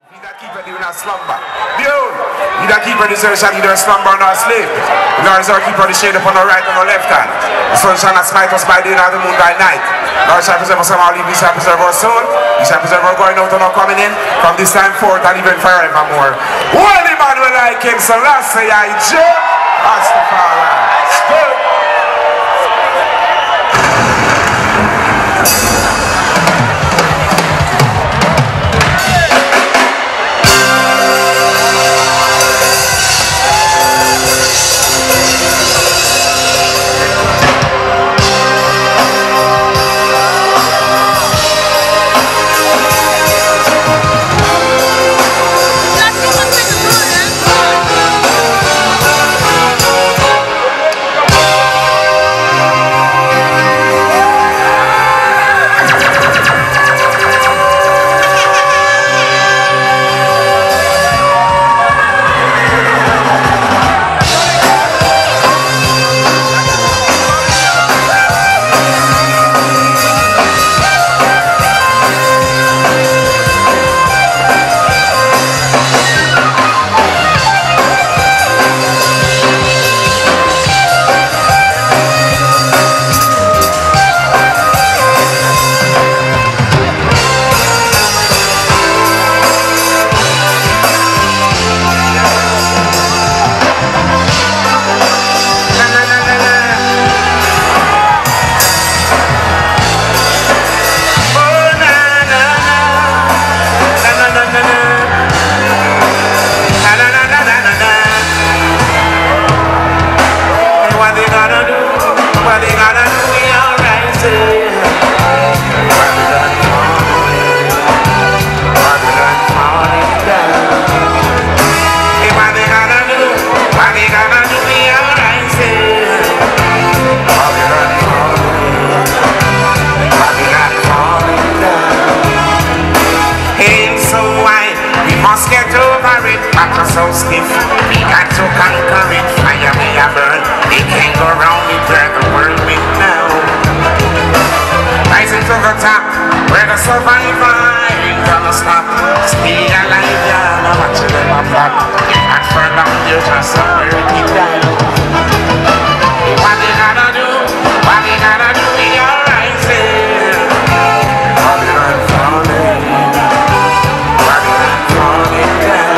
He that keepeth thee will not slumber. Behold, he that keepeth his shall neither slumber nor sleep. Nor is our keeper the shade upon the right and the left hand. The sun shall not smite us by day nor the moon by night. Lord shall preserve us from all evil, he shall preserve our soul. He shall preserve our going out and our coming in, from this time forth and even forevermore. Holy man will I King Selassie, I Jah Rastafari. So stiff, we got to conquer it. Fire we a burn, they can't go round it. Where the world with now, rising to the top, where the survivor ain't gonna stop. Stay alive, yeah, now watch them a flop. And for long you just somewhere it down. What they gotta do? What they gotta do? We are rising. Falling and falling. What they are falling down.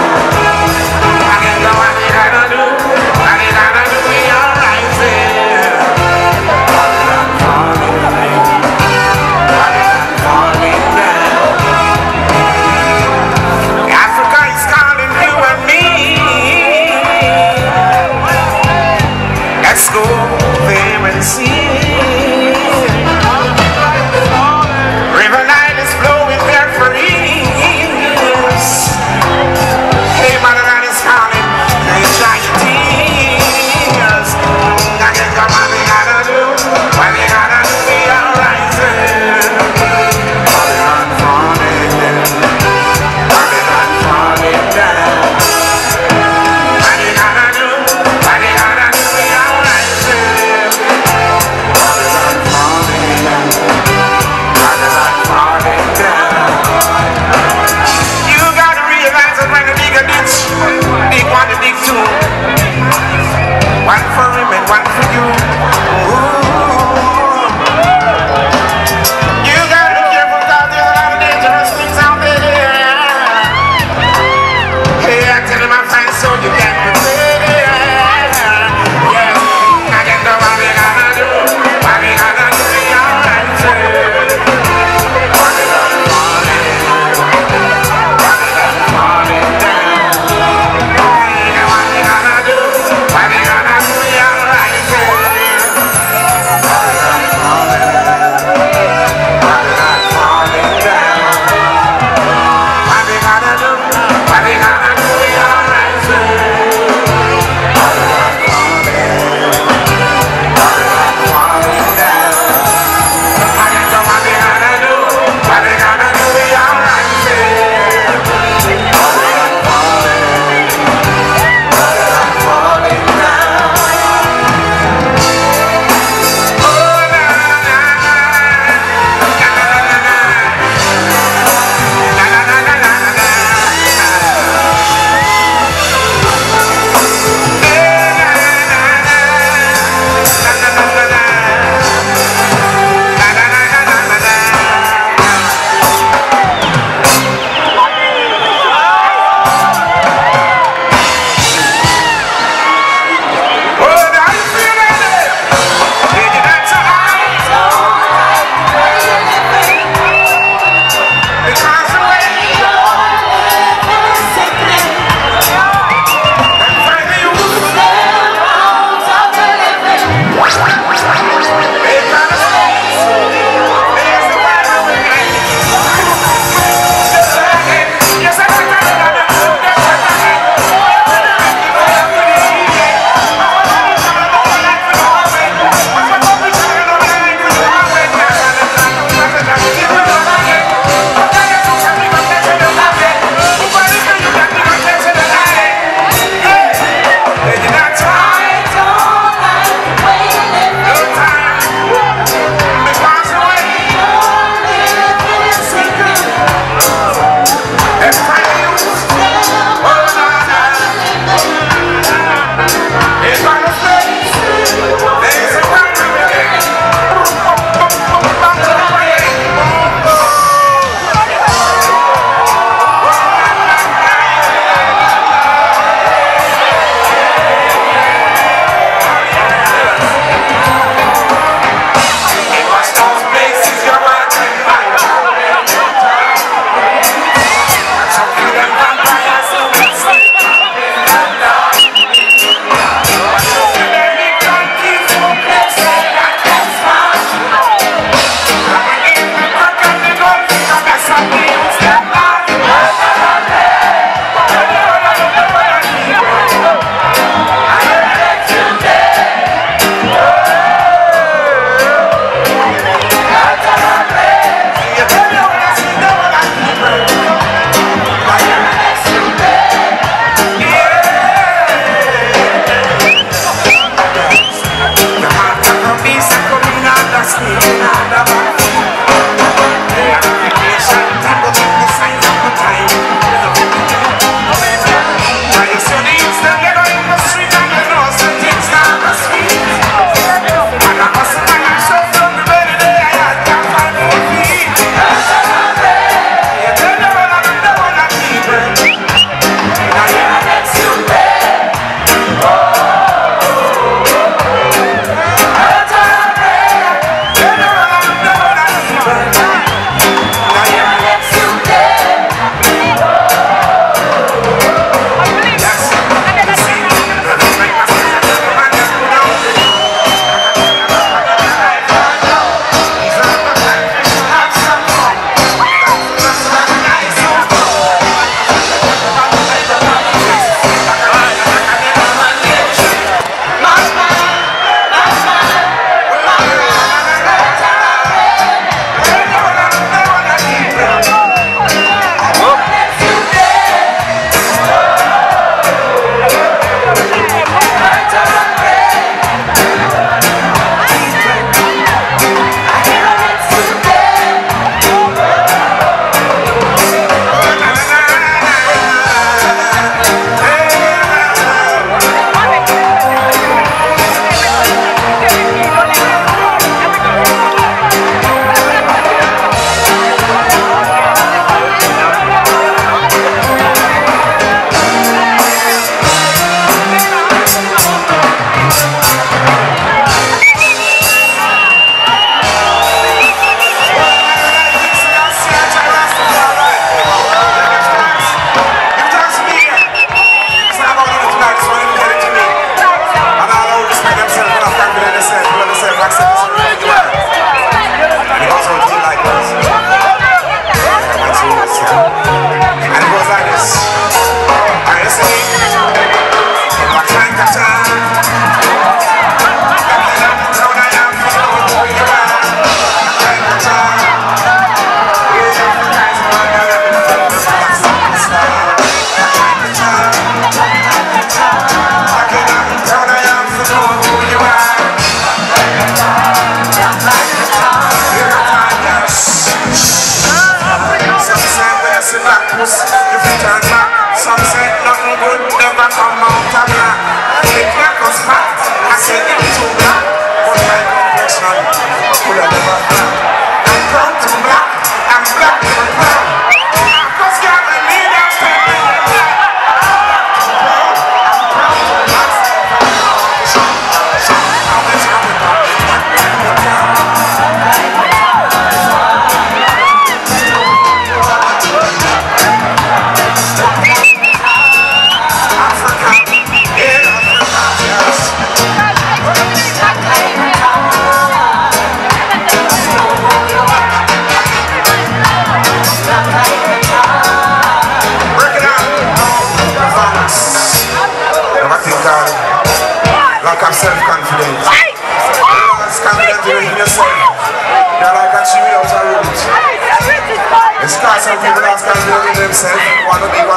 some people that's going to do it themselves, wanna be.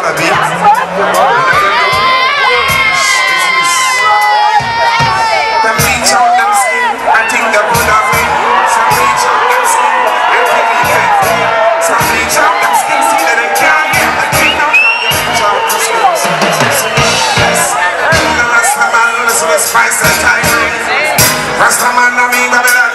Them reach out them skin and think they would have win. Some reach out them skin and think they can't win. Some reach out them skin, see that they can't get the king out from your reach out them skin. Yes, the Rastaman, listen to the spice and time. Rastaman, I mean, Babylon,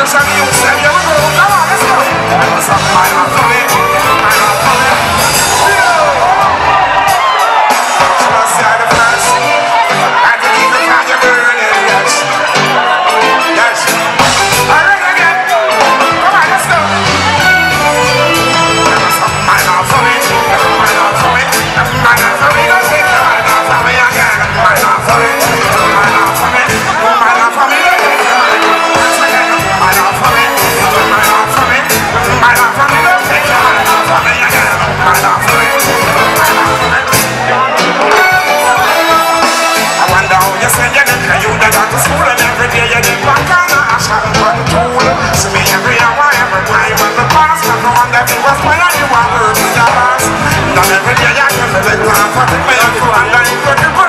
some youth said, here we go, come on, let's go. There was some man up for me, man up for me. Shall I say the first? I can keep the fire burning, yes. Yes. All right again. Come on, let's go. There was some man up for me, man up for me, man up for me. Don't take the man up for me again. Man up for me, man up for me, man up for me. Every day I can feel it, I'm fucking me up for a life.